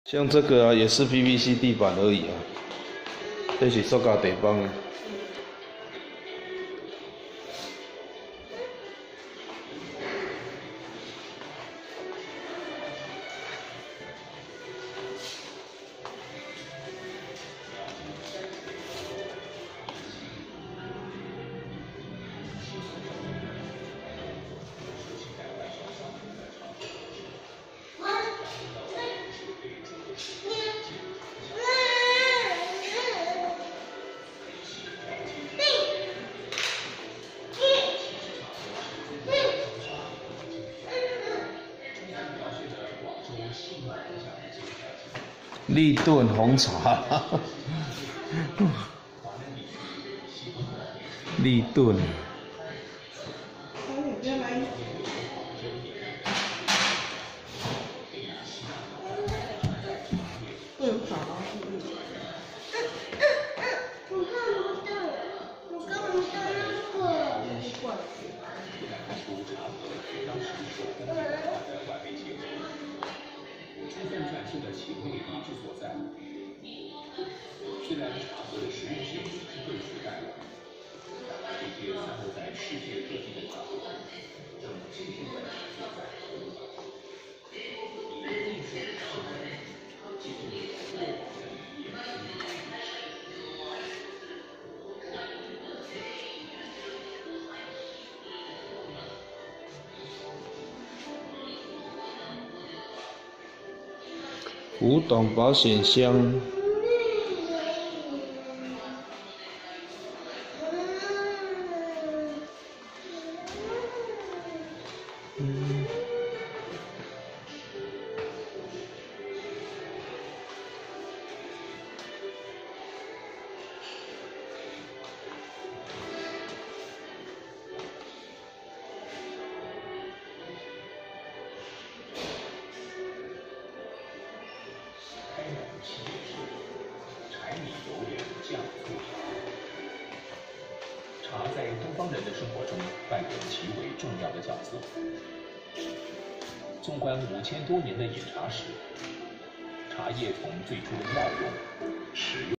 像这个啊，也是 PVC 地板而已啊，这是塑胶地板啊。立顿红茶，立顿。 充分展示了企业理智所在。虽然茶和实用性是被取代了，但这些散落在世界各地的茶壶，正静静地坐在头上。一个艺术的象征，记录过往的一页。 古董保险箱。 开暖气时，柴米油盐酱醋茶。茶在东方人的生活中扮演极为重要的角色。纵观5000多年的饮茶史，茶叶从最初的药用、食用。